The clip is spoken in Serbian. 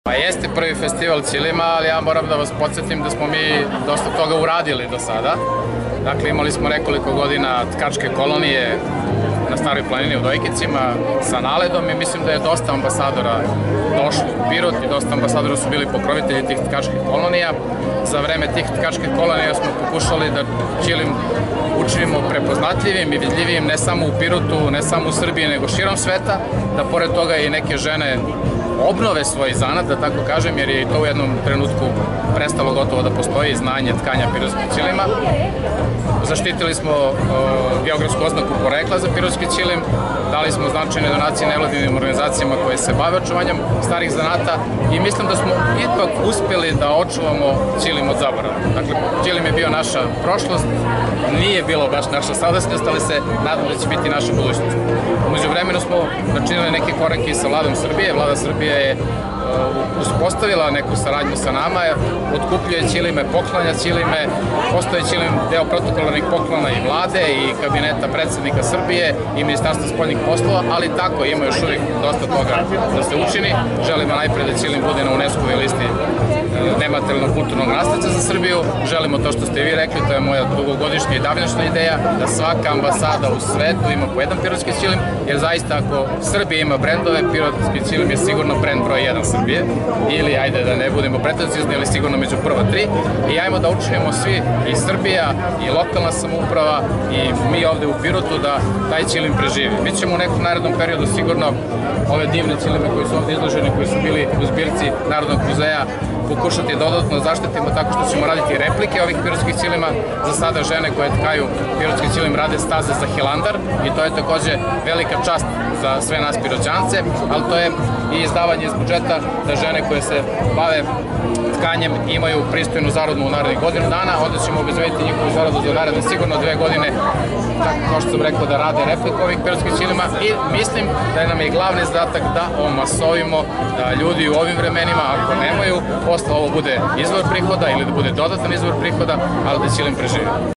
Pa jeste prvi festival Ćilima, ali ja moram da vas podsjetim da smo mi dosta toga uradili do sada. Dakle, imali smo nekoliko godina tkačke kolonije na Staroj planini u Dojkicima sa naledom i mislim da je dosta ambasadora došlo u Pirot i dosta ambasadora su bili pokrovitelji tih tkačkih kolonija. Za vreme tih tkačkih kolonija smo pokušali da Ćilim učinimo prepoznatljivim i vidljivim ne samo u Pirotu, ne samo u Srbiji, nego širom sveta, da pored toga i neke žene obnove svoj zanat, da tako kažem, jer je i to u jednom trenutku prestalo gotovo da postoji znanje tkanja pirotskih ćilima. Zaštitili smo geografsku oznaku porekla za pirotski ćilim, dali smo značajne donacije nevladinim organizacijama koje se bave očuvanjem starih zanata i mislim da smo ipak uspeli da očuvamo ćilim od zaborava. Dakle, ćilim je bio naša prošlost, nije bilo baš naša sadašnjost, ali se nadam da će biti naša budućnost. Umeđu vremenu smo načinili neke korake sa Vladom Srbije. Vlada Srbije je uspostavila neku saradnju sa nama, otkupljuje ćilime, poklanja ćilime, postoje ćilim deo protokolarnih poklona i vlade i kabineta predsednika Srbije i Ministarstva spoljnih poslova, ali tako ima još uvijek dosta toga da se učini. Želimo najpre da ćilim bude na UNESCO-voj listi nematerijalnog kulturnog nasleđa za Srbiju. Želimo to što ste vi rekli, to je moja dugogodišnja i davnjašnja ideja, da svaka ambasada u svetu ima po jedan pirotski ćilim, jer zaista ako Srbija ima brendove, pirotski ćilim je sigurno brend broj 1 Srbije, ili ajde da ne budemo pretencizni, ali sigurno među prva 3. I ajmo da učinimo svi, i Srbija, i lokalna samouprava, i mi ovde u Pirotu, da taj ćilim preživi. Mi ćemo u nekom narednom periodu sigurno ove divne ćilime koji su ovde izloženi, koji su bili u zbirci Narodnog muzeja, pokušati dodatno zaštitimo tako što ćemo raditi replike ovih pirotskih ćilima. Za sada žene koje tkaju pirotski ćilim rade staze za Hilandar i to je takođe velika čast za sve nas piroćance, ali to je i izdavanje iz budžeta da žene koje se bave tkanjem imaju pristojnu zaradu u narednih godinu dana, onda ćemo obezbediti njihovu zaradu za naredne sigurno 2 godine, tako kao što sam rekao, da rade repliku ovih pirotskih ćilima i mislim da nam je glavni zadatak da omasovimo da ljudi u ovim vremenima, ako nemaju posla, ovo bude izvor prihoda ili da bude dodatan izvor prihoda, ali da ćilim preživi.